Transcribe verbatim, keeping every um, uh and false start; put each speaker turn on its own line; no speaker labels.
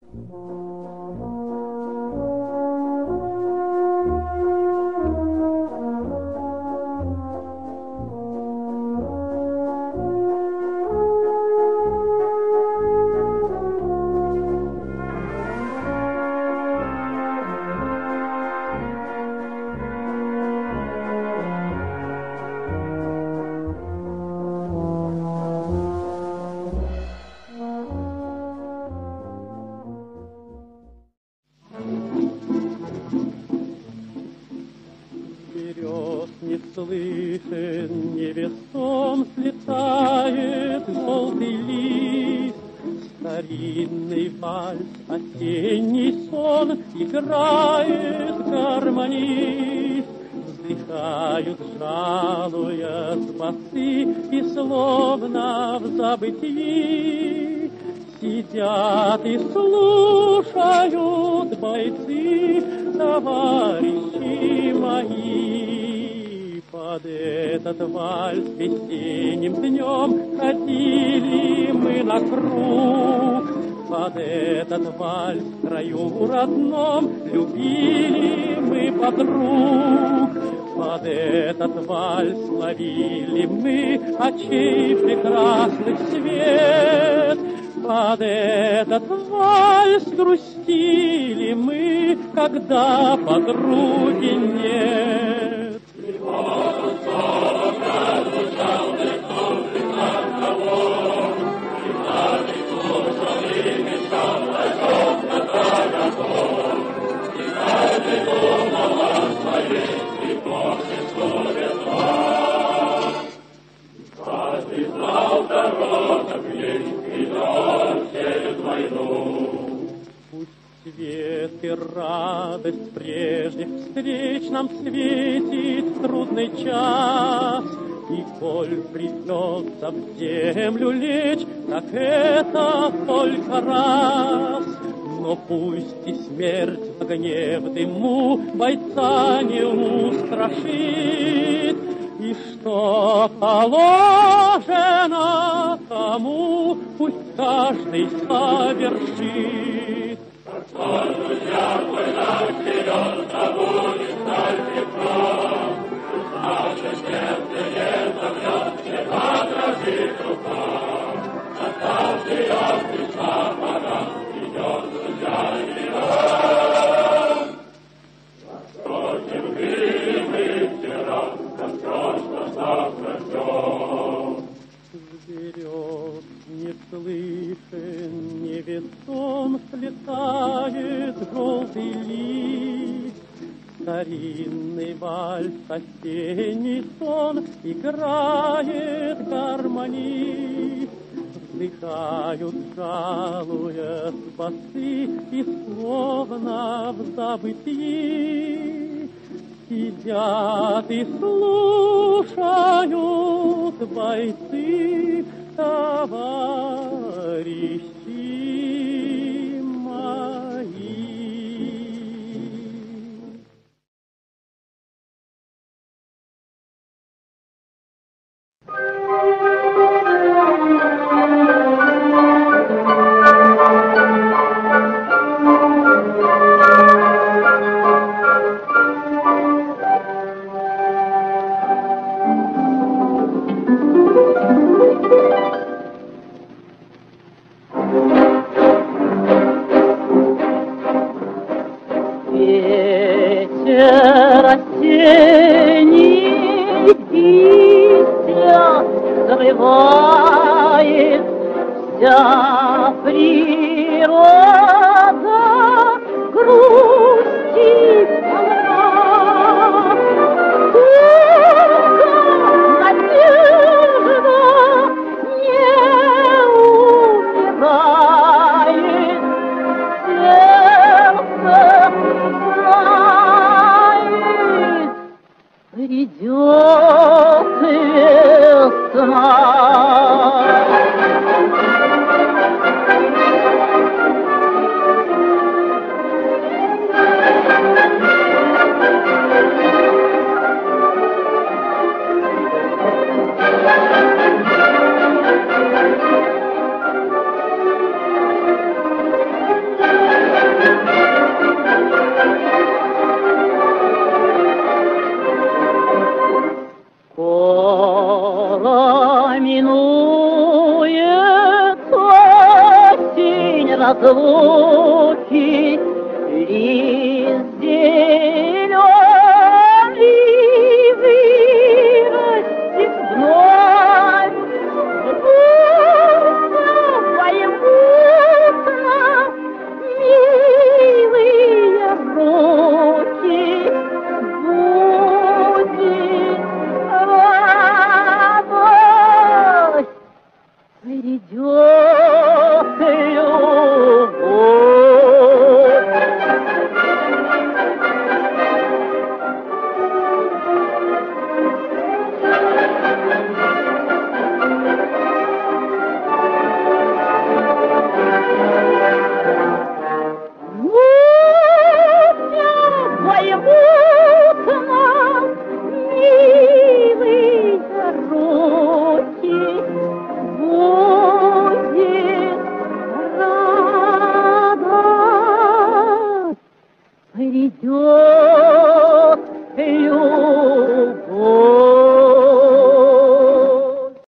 Слышен, невесом слетает желтый лист, старинный вальс, осенний сон играет гармонист. Вздыхают, жалуя басы, и словно в забытии сидят и слушают бойцы, товарищи мои. Под этот вальс весенним днем ходили мы на круг. Под этот вальс в краю родном любили мы подруг. Под этот вальс ловили мы очей прекрасных свет. Под этот вальс грустили мы, когда подруги нет. Свет и радость прежних встреч нам светит в трудный час. И коль придется в землю лечь, так это только раз. Но пусть и смерть в огне в дыму бойца не устрашит, и что положено тому, пусть каждый совершит. Как друзья, война вперед, забудет сталь Петров. Наше сердце не замрет, не отразит рука. Оставьте от Христа пора, идет друзья вперед. Напротив мы вчера, как просто завтра все. Вперед не слышен, невесом слетает желтый лист. Старинный вальс, осенний сон играет гармонист. Вздыхают, жалуя басы, и словно в забытии сидят и слушают бойцы, товарищи мои. Ветер осенний листья срывает, вся природа грустит она. Только надежда не умирает, сердце знает, придет весна. лучи, лист зеленый вырастет вновь. Грустно поймутся милые руки, будет радость, придет любовь. Поймут нас милые руки, будет радость, придет любовь.